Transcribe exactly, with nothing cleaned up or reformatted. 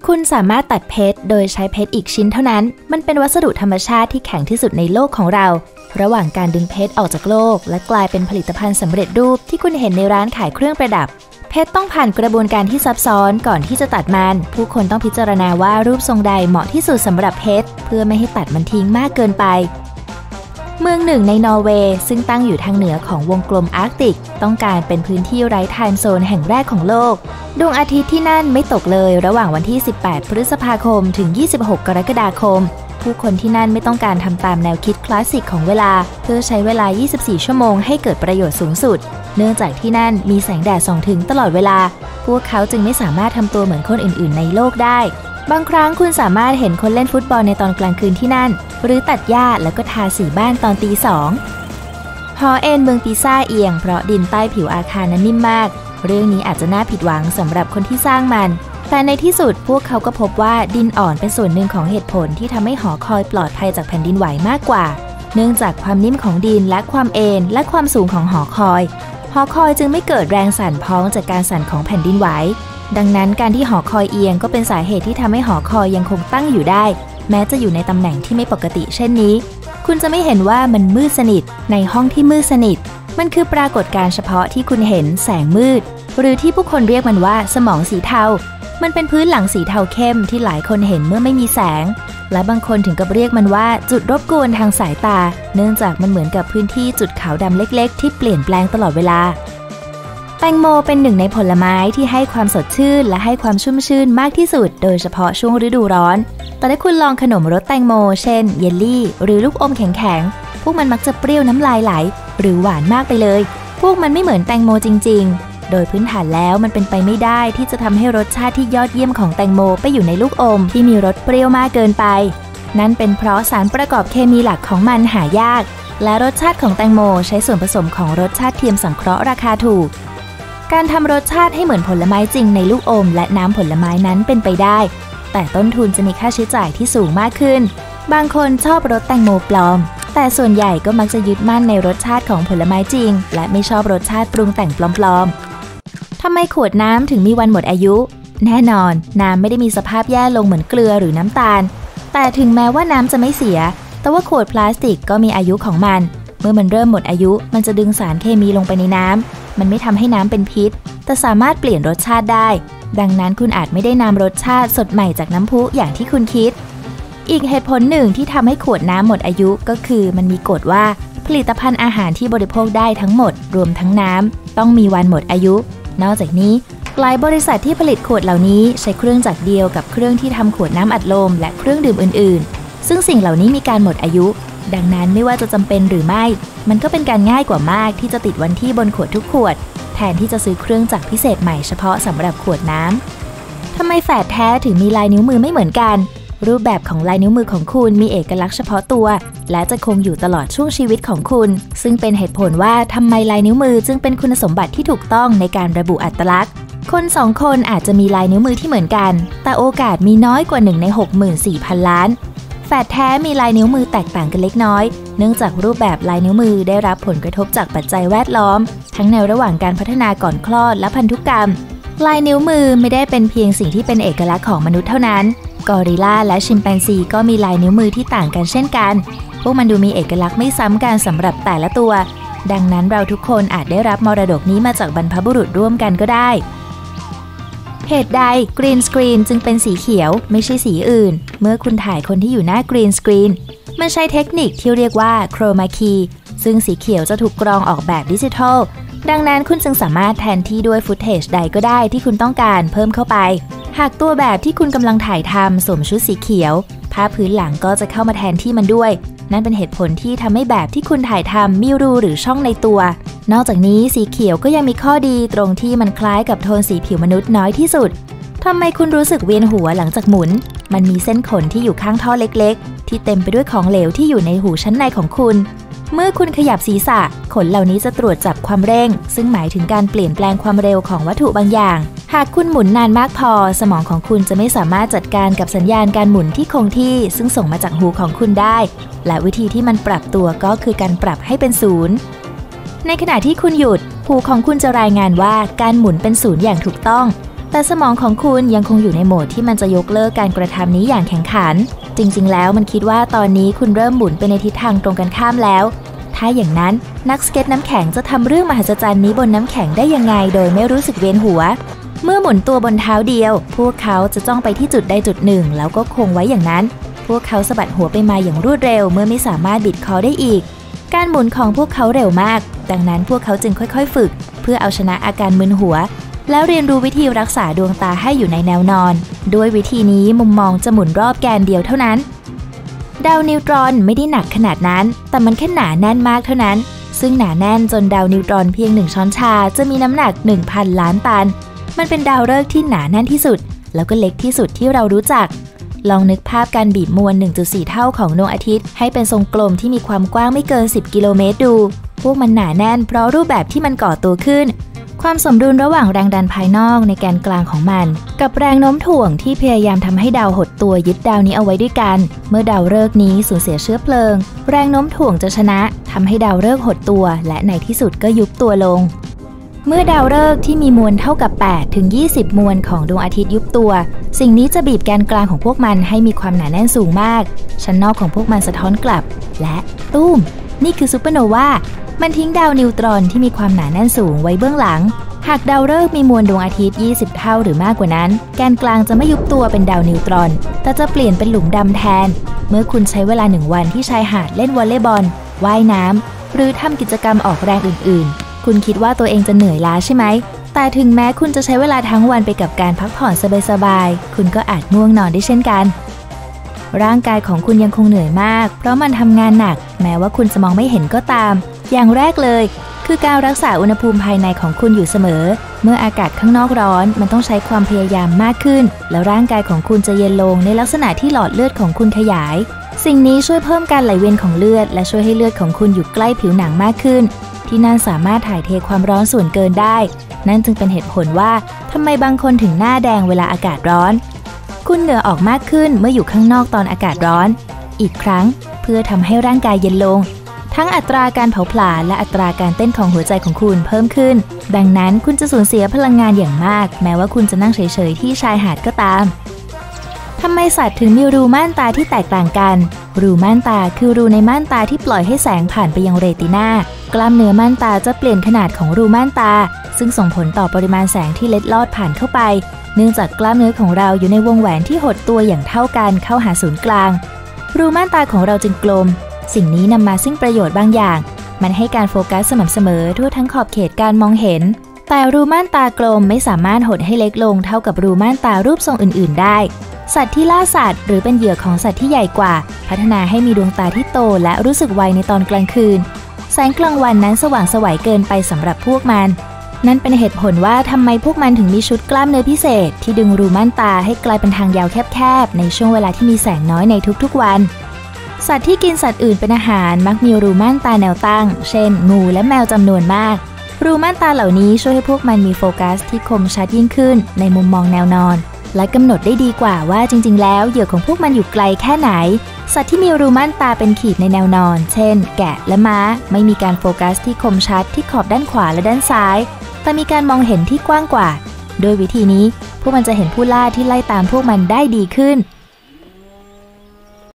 คุณสามารถตัดเพชรโดยใช้เพชรอีกชิ้นเท่านั้นมันเป็นวัสดุธรรมชาติที่แข็งที่สุดในโลกของเราระหว่างการดึงเพชรออกจากโลกและกลายเป็นผลิตภัณฑ์สำเร็จรูปที่คุณเห็นในร้านขายเครื่องประดับเพชรต้องผ่านกระบวนการที่ซับซ้อนก่อนที่จะตัดมันผู้คนต้องพิจารณาว่ารูปทรงใดเหมาะที่สุดสำหรับเพชรเพื่อไม่ให้ตัดมันทิ้งมากเกินไปเมืองหนึ่งในนอร์เวย์ซึ่งตั้งอยู่ทางเหนือของวงกลมอาร์กติกต้องการเป็นพื้นที่ไร้ไทม์โซนแห่งแรกของโลกดวงอาทิตย์ที่นั่นไม่ตกเลยระหว่างวันที่สิบแปดพฤษภาคมถึงยี่สิบหกกรกฎาคมผู้คนที่นั่นไม่ต้องการทำตามแนวคิดคลาสสิกของเวลาเพื่อใช้เวลายี่สิบสี่ชั่วโมงให้เกิดประโยชน์สูงสุดเนื่องจากที่นั่นมีแสงแดดส่องถึงตลอดเวลาพวกเขาจึงไม่สามารถทำตัวเหมือนคนอื่นๆในโลกได้บางครั้งคุณสามารถเห็นคนเล่นฟุตบอลในตอนกลางคืนที่นั่นหรือตัดหญ้าแล้วก็ทาสีบ้านตอนตีสองหอเอ็นเมืองปิซ่าเอียงเพราะดินใต้ผิวอาคารนั้นนิ่มมากเรื่องนี้อาจจะน่าผิดหวังสำหรับคนที่สร้างมันแต่ในที่สุดพวกเขาก็พบว่าดินอ่อนเป็นส่วนหนึ่งของเหตุผลที่ทำให้หอคอยปลอดภัยจากแผ่นดินไหวมากกว่าเนื่องจากความนิ่มของดินและความเอนและความสูงของหอคอยหอคอยจึงไม่เกิดแรงสั่นพ้องจากการสั่นของแผ่นดินไหวดังนั้นการที่หอคอยเอียงก็เป็นสาเหตุที่ทำให้หอคอยยังคงตั้งอยู่ได้แม้จะอยู่ในตำแหน่งที่ไม่ปกติเช่นนี้คุณจะไม่เห็นว่ามันมืดสนิทในห้องที่มืดสนิทมันคือปรากฏการณ์เฉพาะที่คุณเห็นแสงมืดหรือที่ผู้คนเรียกมันว่าสมองสีเทามันเป็นพื้นหลังสีเทาเข้มที่หลายคนเห็นเมื่อไม่มีแสงและบางคนถึงกับเรียกมันว่าจุดรบกวนทางสายตาเนื่องจากมันเหมือนกับพื้นที่จุดขาวดำเล็กๆที่เปลี่ยนแปลงตลอดเวลาแตงโมเป็นหนึ่งในผลไม้ที่ให้ความสดชื่นและให้ความชุ่มชื่นมากที่สุดโดยเฉพาะช่วงฤดูร้อนแต่ถ้าคุณลองขนมรสแตงโมเช่นเยลลี่หรือลูกอมแข็งๆพวกมันมักจะเปรี้ยวน้ำลายไหลหรือหวานมากไปเลยพวกมันไม่เหมือนแตงโมจริงๆโดยพื้นฐานแล้วมันเป็นไปไม่ได้ที่จะทำให้รสชาติที่ยอดเยี่ยมของแตงโมไปอยู่ในลูกอมที่มีรสเปรี้ยวมากเกินไปนั่นเป็นเพราะสารประกอบเคมีหลักของมันหายากและรสชาติของแตงโมใช้ส่วนผสมของรสชาติเทียมสังเคราะห์ราคาถูกการทำรสชาติให้เหมือนผลไม้จริงในลูกอมและน้ำผลไม้นั้นเป็นไปได้แต่ต้นทุนจะมีค่าใช้จ่ายที่สูงมากขึ้นบางคนชอบรสแตงโมปลอมแต่ส่วนใหญ่ก็มักจะยึดมั่นในรสชาติของผลไม้จริงและไม่ชอบรสชาติปรุงแต่งปลอมๆทำไมขวดน้ำถึงมีวันหมดอายุแน่นอนน้ำไม่ได้มีสภาพแย่ลงเหมือนเกลือหรือน้ำตาลแต่ถึงแม้ว่าน้ำจะไม่เสียแต่ว่าขวดพลาสติกก็มีอายุของมันเมื่อมันเริ่มหมดอายุมันจะดึงสารเคมีลงไปในน้ำมันไม่ทำให้น้ำเป็นพิษแต่สามารถเปลี่ยนรสชาติได้ดังนั้นคุณอาจไม่ได้นำรสชาติสดใหม่จากน้ำพุอย่างที่คุณคิดอีกเหตุผลหนึ่งที่ทำให้ขวดน้ำหมดอายุก็คือมันมีกฎว่าผลิตภัณฑ์อาหารที่บริโภคได้ทั้งหมดรวมทั้งน้ำต้องมีวันหมดอายุนอกจากนี้หลายบริษัทที่ผลิตขวดเหล่านี้ใช้เครื่องจักรเดียวกับเครื่องที่ทำขวดน้ำอัดลมและเครื่องดื่มอื่นๆซึ่งสิ่งเหล่านี้มีการหมดอายุดังนั้นไม่ว่าจะจำเป็นหรือไม่มันก็เป็นการง่ายกว่ามากที่จะติดวันที่บนขวดทุกขวดแทนที่จะซื้อเครื่องจักรพิเศษใหม่เฉพาะสำหรับขวดน้ำทำไมแฝดแท้ถึงมีลายนิ้วมือไม่เหมือนกันรูปแบบของลายนิ้วมือของคุณมีเอกลักษณ์เฉพาะตัวและจะคงอยู่ตลอดช่วงชีวิตของคุณซึ่งเป็นเหตุผลว่าทำไมลายนิ้วมือจึงเป็นคุณสมบัติที่ถูกต้องในการระบุอัตลักษณ์คนสองคนอาจจะมีลายนิ้วมือที่เหมือนกันแต่โอกาสมีน้อยกว่าหนึ่งใน หกหมื่นสี่พัน ล้านแฝดแท้มีลายนิ้วมือแตกต่างกันเล็กน้อยเนื่องจากรูปแบบลายนิ้วมือได้รับผลกระทบจากปัจจัยแวดล้อมทั้งในระหว่างการพัฒนาก่อนคลอดและพันธุกรรมลายนิ้วมือไม่ได้เป็นเพียงสิ่งที่เป็นเอกลักษณ์ของมนุษย์เท่านั้นกอริลลาและชิมแปนซีก็มีลายนิ้วมือที่ต่างกันเช่นกันพวกมันดูมีเอกลักษณ์ไม่ซ้ำกันสำหรับแต่ละตัวดังนั้นเราทุกคนอาจได้รับมรดกนี้มาจากบรรพบุรุษร่วมกันก็ได้เหตุใดกรีนสกรีนจึงเป็นสีเขียวไม่ใช่สีอื่นเมื่อคุณถ่ายคนที่อยู่หน้ากรีนสกรีนมันใช้เทคนิคที่เรียกว่าโครมาคีซึ่งสีเขียวจะถูกกรองออกแบบดิจิทัลดังนั้นคุณจึงสามารถแทนที่ด้วยฟุตเทจใดก็ได้ที่คุณต้องการเพิ่มเข้าไปหากตัวแบบที่คุณกำลังถ่ายทำสวมชุดสีเขียวภาพพื้นหลังก็จะเข้ามาแทนที่มันด้วยนั่นเป็นเหตุผลที่ทำให้แบบที่คุณถ่ายทำมีรูหรือช่องในตัวนอกจากนี้สีเขียวก็ยังมีข้อดีตรงที่มันคล้ายกับโทนสีผิวมนุษย์น้อยที่สุดทำไมคุณรู้สึกเวียนหัวหลังจากหมุนมันมีเส้นขนที่อยู่ข้างท่อเล็กๆที่เต็มไปด้วยของเหลวที่อยู่ในหูชั้นในของคุณเมื่อคุณขยับศีรษะขนเหล่านี้จะตรวจจับความเร่งซึ่งหมายถึงการเปลี่ยนแปลงความเร็วของวัตถุบางอย่างหากคุณหมุนนานมากพอสมองของคุณจะไม่สามารถจัดการกับสัญญาณการหมุนที่คงที่ซึ่งส่งมาจากหูของคุณได้และวิธีที่มันปรับตัวก็คือการปรับให้เป็นศูนย์ในขณะที่คุณหยุดหูของคุณจะรายงานว่าการหมุนเป็นศูนย์อย่างถูกต้องแต่สมองของคุณยังคงอยู่ในโหมดที่มันจะยกเลิกการกระทำนี้อย่างแข็งขันจริงๆแล้วมันคิดว่าตอนนี้คุณเริ่มหมุนไปในทิศทางตรงกันข้ามแล้วถ้าอย่างนั้นนักสเก็ตน้ำแข็งจะทำเรื่องมหัศจรรย์นี้บนน้ำแข็งได้ยังไงโดยไม่รู้สึกเวียนหัวเมื่อหมุนตัวบนเท้าเดียวพวกเขาจะจ้องไปที่จุดใดจุดหนึ่งแล้วก็คงไว้อย่างนั้นพวกเขาสะบัดหัวไปมาอย่างรวดเร็วเมื่อไม่สามารถบิดคอได้อีกการหมุนของพวกเขาเร็วมากดังนั้นพวกเขาจึงค่อยๆฝึกเพื่อเอาชนะอาการมึนหัวแล้วเรียนรู้วิธีรักษาดวงตาให้อยู่ในแนวนอนด้วยวิธีนี้มุมมองจะหมุนรอบแกนเดียวเท่านั้นดาวนิวตรอนไม่ได้หนักขนาดนั้นแต่มันแค่หนาแน่นมากเท่านั้นซึ่งหนาแน่นจนดาวนิวตรอนเพียงหนึ่งช้อนชาจะมีน้ำหนัก หนึ่งพัน ล้านตันมันเป็นดาวฤกษ์ที่หนาแน่นที่สุดแล้วก็เล็กที่สุดที่เรารู้จักลองนึกภาพการบีบมวล หนึ่งจุดสี่ เท่าของดวงอาทิตย์ให้เป็นทรงกลมที่มีความกว้างไม่เกินสิบกิโลเมตรดูพวกมันหนาแน่นเพราะรูปแบบที่มันก่อตัวขึ้นความสมดุลระหว่างแรงดันภายนอกในแกนกลางของมันกับแรงโน้มถ่วงที่พยายามทำให้ดาวหดตัวยึดดาวนี้เอาไว้ด้วยกันเมื่อดาวฤกษ์นี้สูญเสียเชื้อเพลิงแรงโน้มถ่วงจะชนะทำให้ดาวฤกษ์หดตัวและในที่สุดก็ยุบตัวลงเมื่อดาวฤกษ์ที่มีมวลเท่ากับ แปดถึงยี่สิบ มวลของดวงอาทิตย์ยุบตัวสิ่งนี้จะบีบแกนกลางของพวกมันให้มีความหนาแน่นสูงมากชั้นนอกของพวกมันสะท้อนกลับและตุ้มนี่คือซูเปอร์โนวามันทิ้งดาวนิวตรอนที่มีความหนาแน่นสูงไว้เบื้องหลังหากดาวฤกษ์มีมวลดวงอาทิตย์ยี่สิบเท่าหรือมากกว่านั้นแกนกลางจะไม่ยุบตัวเป็นดาวนิวตรอนแต่จะเปลี่ยนเป็นหลุมดำแทนเมื่อคุณใช้เวลาหนึ่งวันที่ชายหาดเล่นวอลเลย์บอลว่ายน้ำหรือทำกิจกรรมออกแรงอื่นๆคุณคิดว่าตัวเองจะเหนื่อยล้าใช่ไหมแต่ถึงแม้คุณจะใช้เวลาทั้งวันไปกับการพักผ่อนสบายๆคุณก็อาจง่วงนอนได้เช่นกันร่างกายของคุณยังคงเหนื่อยมากเพราะมันทำงานหนักแม้ว่าคุณจะมองไม่เห็นก็ตามอย่างแรกเลยคือการรักษาอุณหภูมิภายในของคุณอยู่เสมอเมื่ออากาศข้างนอกร้อนมันต้องใช้ความพยายามมากขึ้นแล้วร่างกายของคุณจะเย็นลงในลักษณะที่หลอดเลือดของคุณขยายสิ่งนี้ช่วยเพิ่มการไหลเวียนของเลือดและช่วยให้เลือดของคุณอยู่ใกล้ผิวหนังมากขึ้นที่นั่นสามารถถ่ายเทความร้อนส่วนเกินได้นั่นจึงเป็นเหตุผลว่าทำไมบางคนถึงหน้าแดงเวลาอากาศร้อนคุณเหงื่อออกมากขึ้นเมื่ออยู่ข้างนอกตอนอากาศร้อนอีกครั้งเพื่อทำให้ร่างกายเย็นลงทั้งอัตราการเผาผลาญและอัตราการเต้นของหัวใจของคุณเพิ่มขึ้นดังนั้นคุณจะสูญเสียพลังงานอย่างมากแม้ว่าคุณจะนั่งเฉยๆที่ชายหาดก็ตามทำไมสัตว์ถึงมีรูม่านตาที่แตกต่างกันรูม่านตาคือรูในม่านตาที่ปล่อยให้แสงผ่านไปยังเรตินากล้ามเนื้อม่านตาจะเปลี่ยนขนาดของรูม่านตาซึ่งส่งผลต่อปริมาณแสงที่เล็ดลอดผ่านเข้าไปเนื่องจากกล้ามเนื้อของเราอยู่ในวงแหวนที่หดตัวอย่างเท่ากันเข้าหาศูนย์กลางรูม่านตาของเราจึงกลมสิ่งนี้นำมาซึ่งประโยชน์บางอย่างมันให้การโฟกัสสม่ำเสมอทั่วทั้งขอบเขตการมองเห็นแต่รูม่านตากลมไม่สามารถหดให้เล็กลงเท่ากับรูม่านตารูปทรงอื่นๆได้สัตว์ที่ล่าสัตว์หรือเป็นเหยื่อของสัตว์ที่ใหญ่กว่าพัฒนาให้มีดวงตาที่โตและรู้สึกไวในตอนกลางคืนแสงกลางวันนั้นสว่างไสวเกินไปสำหรับพวกมันนั่นเป็นเหตุผลว่าทำไมพวกมันถึงมีชุดกล้ามเนื้อพิเศษที่ดึงรูม่านตาให้กลายเป็นทางยาวแคบๆในช่วงเวลาที่มีแสงน้อยในทุกๆวันสัตว์ที่กินสัตว์อื่นเป็นอาหารมักมีรูม่านตาแนวตั้งเช่นงูและแมวจำนวนมากรูม่านตาเหล่านี้ช่วยให้พวกมันมีโฟกัสที่คมชัดยิ่งขึ้นในมุมมองแนวนอนและกำหนดได้ดีกว่าว่าจริงๆแล้วเหยื่อของพวกมันอยู่ไกลแค่ไหนสัตว์ที่มีรูม่านตาเป็นขีดในแนวนอนเช่นแกะและม้าไม่มีการโฟกัสที่คมชัดที่ขอบด้านขวาและด้านซ้ายแต่มีการมองเห็นที่กว้างกว่าโดยวิธีนี้พวกมันจะเห็นผู้ล่าที่ไล่ตามพวกมันได้ดีขึ้น